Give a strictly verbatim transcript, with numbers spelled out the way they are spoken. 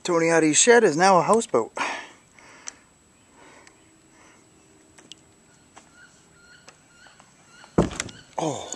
Tony Hardy's shed is now a houseboat. Oh.